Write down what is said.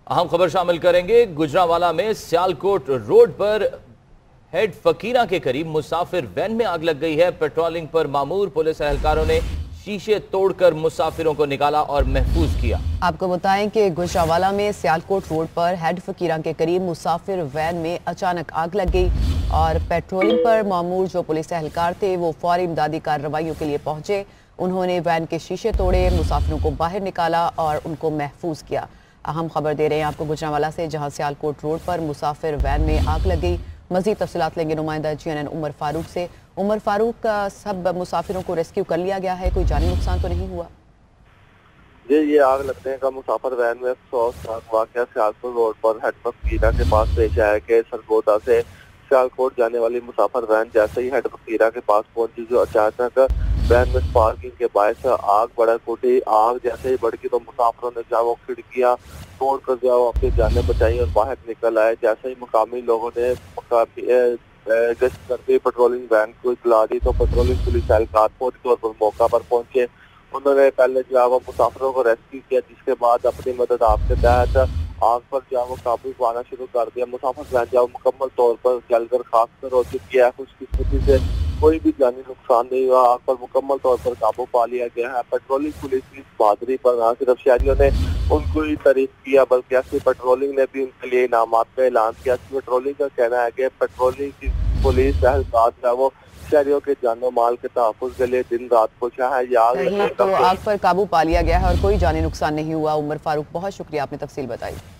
अहम खबर शामिल करेंगे। गुजरांवाला में सियालकोट रोड पर हेड फकीरा के करीब मुसाफिर वैन में आग लग गई है। पेट्रोलिंग पर मामूर पुलिस एहलकारों ने शीशे तोड़कर मुसाफिरों को निकाला और महफूज किया। आपको बताएं कि गुजरांवाला में सियालकोट रोड पर हेड फकीरा के करीब मुसाफिर वैन में अचानक आग लग गई और पेट्रोलिंग पर मामूर जो पुलिस एहलकार थे वो फौरी इमदादी कार्रवाइयों के लिए पहुंचे। उन्होंने वैन के शीशे तोड़े, मुसाफिरों को बाहर निकाला और उनको महफूज किया। अहम खबर दे रहे हैं आपको गुजरांवाला से, जहां सियालकोट रोड पर मुसाफिर वैन में आग लग गई। मजीद तफसीलात लेंगे नुमाइंदा GNN उमर फारूक से। उमर फारूक, सब मुसाफिरों को रेस्क्यू कर लिया गया है, कोई जानी नुकसान तो नहीं हुआ? जी, ये आग लगने का मुसाफिर वैन में अफसोसनाक वाकया सियालकोट रोड पर हेड फकीरा के पास पेश आया कि सरगोदा से सियालकोट जाने वाली मुसाफिर वैन जैसे ही हेड फकीरा के पास पहुंची, जो अचानक वैन में स्पार्किंग के बायस आग बढ़ उठी। आग जैसे ही बढ़ी तो मुसाफिरों ने जो खिड़कियां तोड़कर जो अपनी जानें बचाई और बाहर निकल आए। जैसे ही मुकामी लोगों ने गश्त करते पेट्रोलिंग वैन को इतला दी तो पेट्रोलिंग पुलिस एहलकार फौरी तौर पर मौका पर पहुंचे। उन्होंने पहले जो है वो मुसाफिरों को रेस्क्यू किया, जिसके बाद अपनी मदद आपके तहत आग पर जो वो काबू पाना शुरू कर दिया। मुसाफिर वैन जो मुकम्मल तौर पर जलकर खाक हो चुकी है। खुशकिस्मती से कोई भी जानी नुकसान नहीं हुआ। आग पर मुकम्मल तौर पर काबू पा लिया गया है। पेट्रोलिंग पुलिस की इस बहादुरी पर न सिर्फ शहरियों ने उनको ही तारीफ किया बल्कि असली पेट्रोलिंग ने भी उनके लिए इनामात का ऐलान किया। पेट्रोलिंग का कहना है कि पेट्रोलिंग की पुलिस एहलकार है वो शहरियों के जानो माल के तहफ़्फ़ुज़ के लिए दिन रात कोशिश है। तो आग पर काबू पा लिया गया है और कोई जानी नुकसान नहीं हुआ। उमर फारूक, बहुत शुक्रिया, आपने तफसील बताई।